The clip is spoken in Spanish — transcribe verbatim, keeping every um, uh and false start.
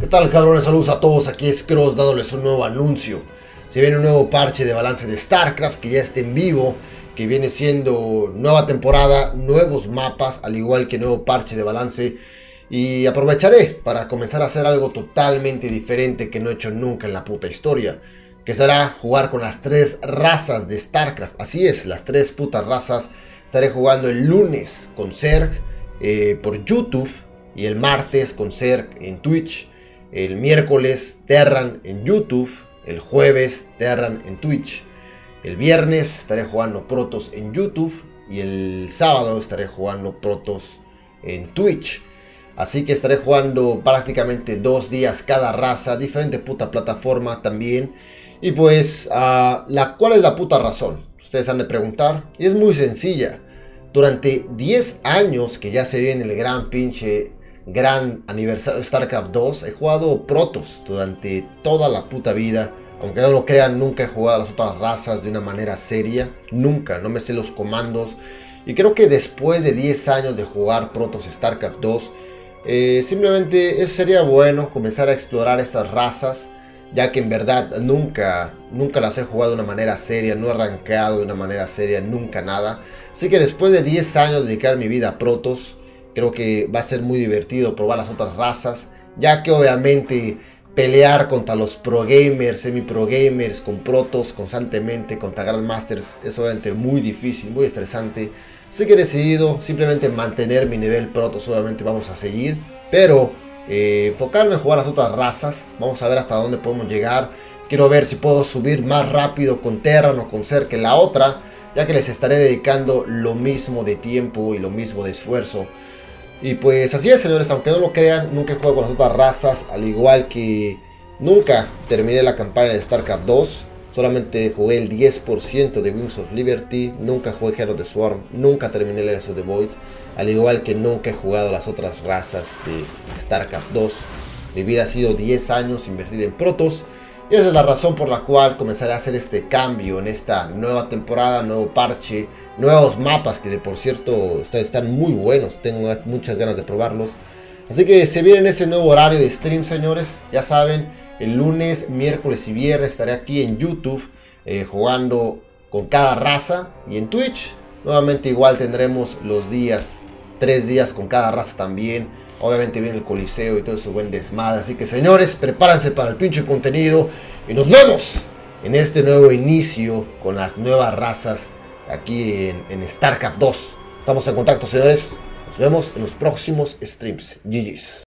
¿Qué tal, cabrones? Saludos a todos, aquí es Cross dándoles un nuevo anuncio. Se viene un nuevo parche de balance de StarCraft que ya está en vivo, que viene siendo nueva temporada, nuevos mapas, al igual que nuevo parche de balance. Y aprovecharé para comenzar a hacer algo totalmente diferente que no he hecho nunca en la puta historia, que será jugar con las tres razas de StarCraft. Así es, las tres putas razas. Estaré jugando el lunes con Zerg eh, por YouTube y el martes con Zerg en Twitch. El miércoles Terran en YouTube, el jueves Terran en Twitch. El viernes estaré jugando Protoss en YouTube y el sábado estaré jugando Protoss en Twitch. Así que estaré jugando prácticamente dos días cada raza, diferente puta plataforma también. Y pues, uh, la, ¿cuál es la puta razón? Ustedes han de preguntar. Y es muy sencilla. Durante diez años que ya se viene el gran pinche, gran aniversario de StarCraft dos, he jugado Protoss durante toda la puta vida. Aunque no lo crean, nunca he jugado a las otras razas de una manera seria. Nunca, no me sé los comandos. Y creo que después de diez años de jugar Protoss StarCraft dos, eh, simplemente eso sería bueno comenzar a explorar estas razas, ya que en verdad nunca, nunca las he jugado de una manera seria, no he rankeado de una manera seria, nunca nada. Así que después de diez años de dedicar mi vida a Protoss, creo que va a ser muy divertido probar las otras razas, ya que obviamente pelear contra los pro gamers, semi pro gamers, con Protoss constantemente, contra Grandmasters, es obviamente muy difícil, muy estresante. Así que he decidido simplemente mantener mi nivel Protoss, obviamente vamos a seguir, pero eh, enfocarme en jugar las otras razas. Vamos a ver hasta dónde podemos llegar. Quiero ver si puedo subir más rápido con Terran o con Zerg que la otra, ya que les estaré dedicando lo mismo de tiempo y lo mismo de esfuerzo. Y pues así es, señores, aunque no lo crean, nunca he jugado con las otras razas, al igual que nunca terminé la campaña de StarCraft dos. Solamente jugué el diez por ciento de Wings of Liberty, nunca jugué Heart of the Swarm, nunca terminé Legacy of the Void, al igual que nunca he jugado las otras razas de StarCraft dos. Mi vida ha sido diez años invertida en Protoss, y esa es la razón por la cual comenzaré a hacer este cambio en esta nueva temporada, nuevo parche, nuevos mapas que de por cierto están muy buenos, tengo muchas ganas de probarlos. Así que se viene ese nuevo horario de stream, señores, ya saben, el lunes, miércoles y viernes estaré aquí en YouTube eh, jugando con cada raza, y en Twitch nuevamente igual tendremos los días, tres días con cada raza también. Obviamente viene el coliseo y todo eso buen desmadre. Así que, señores, prepárense para el pinche contenido y nos vemos en este nuevo inicio con las nuevas razas aquí en, en StarCraft dos. Estamos en contacto, señores. Nos vemos en los próximos streams. G G's.